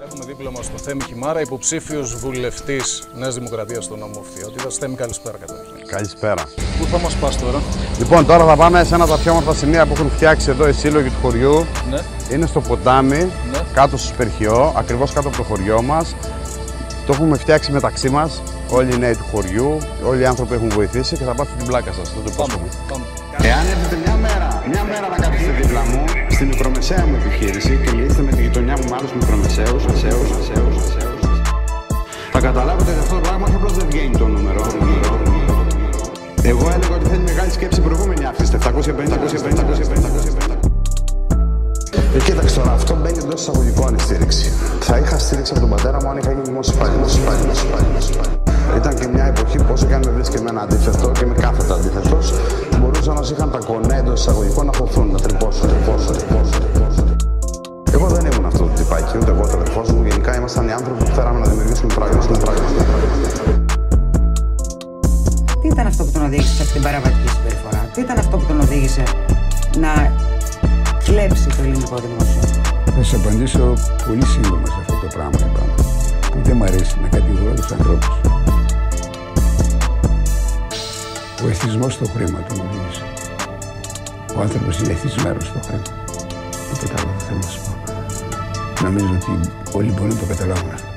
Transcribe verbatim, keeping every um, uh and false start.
Έχουμε δίπλα μας τον Θέμη Χιμάρα, υποψήφιος βουλευτής Νέας Δημοκρατίας στον νόμο Φθιώτιδας. Θέμη, καλησπέρα καταρχήν. Καλησπέρα. Πού θα μας πας τώρα? Λοιπόν, τώρα θα πάμε σε ένα από τα πιο όμορφα σημεία που έχουν φτιάξει εδώ οι σύλλογοι του χωριού. Ναι. Είναι στο ποτάμι, ναι. κάτω στο Σπερχιό, ακριβώς κάτω από το χωριό μας. Το έχουμε φτιάξει μεταξύ μας, όλοι οι νέοι του χωριού, όλοι οι άνθρωποι έχουν βοηθήσει και θα πάθετε την πλάκα σας. Το Πάμε, πάμε. Εάν έρθετε μια μέρα, μια μέρα να κάτσετε δίπλα μου, στη μικρομεσαία μου επιχείρηση και μιλήσετε με τη γειτονιά μου με άλλους μικρομεσαίους, μεσαίους, μεσαίους, μεσαίους, θα καταλάβετε ότι αυτό το πράγμα όχι απλώς δεν βγαίνει το νούμερο. Εγώ έλεγα ότι θέλει μεγάλη σκέψη η προηγούμενη αύξηση, επτακόσια πενήντα. Ε, κοίταξε τώρα, αυτό μπαίνει εντός εισαγωγικών η στήριξη. Θα είχα στήριξη από τον πατέρα μου αν είχα γίνει δημόσιο υπάλληλος. Ήταν και μια εποχή που όσο και αν με βρίσκει με ένα αντίθετο και με κάθετα αντίθετος, μπορούσαν όσοι είχαν τα κονέ εντός εισαγωγικών να χωθούν, να τρυπώσουν, τρυπώσουν, τρυπώσουν, τρυπώσουν. Εγώ δεν ήμουν αυτό το τυπάκι, ούτε εγώ, ούτε αδερφός μου. Γενικά ήμασταν οι άνθρωποι που θέλαμε να δημιουργήσουμε πράγματα. Τι ήταν αυτό που τον οδήγησε σε αυτήν την παραβατική συμπεριφορά, τι ήταν αυτό που τον οδήγησε να κλέψει το ελληνικό δημόσιο? Θα σας απαντήσω πολύ σύντομα σε αυτό το πράγμα, είπαμε, που δεν μου αρέσει να κατηγορώ τους ανθρώπους. Ο εθισμός στο χρήμα τον οδήγησε. Ο άνθρωπος είναι εθισμένος στο χρήμα. Τίποτα άλλο δεν θέλω να σου πω. Νομίζω ότι όλοι μπορούν να το καταλάβουν αυτό.